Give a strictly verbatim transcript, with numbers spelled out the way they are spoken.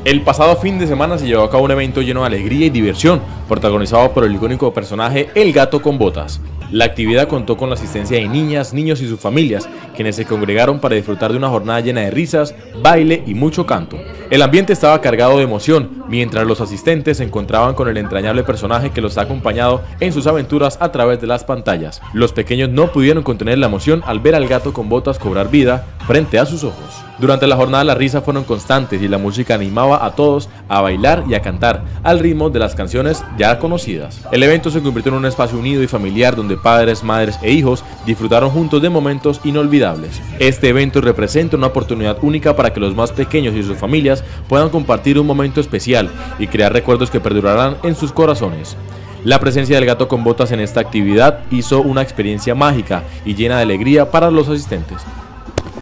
El pasado fin de semana se llevó a cabo un evento lleno de alegría y diversión, protagonizado por el icónico personaje El Gato con Botas. La actividad contó con la asistencia de niñas, niños y sus familias, quienes se congregaron para disfrutar de una jornada llena de risas, baile y mucho canto. El ambiente estaba cargado de emoción, mientras los asistentes se encontraban con el entrañable personaje que los ha acompañado en sus aventuras a través de las pantallas. Los pequeños no pudieron contener la emoción al ver al Gato con Botas cobrar vida frente a sus ojos. Durante la jornada las risas fueron constantes y la música animaba a todos a bailar y a cantar al ritmo de las canciones ya conocidas. El evento se convirtió en un espacio unido y familiar donde padres, madres e hijos disfrutaron juntos de momentos inolvidables. Este evento representa una oportunidad única para que los más pequeños y sus familias puedan compartir un momento especial y crear recuerdos que perdurarán en sus corazones. La presencia del Gato con Botas en esta actividad hizo una experiencia mágica y llena de alegría para los asistentes.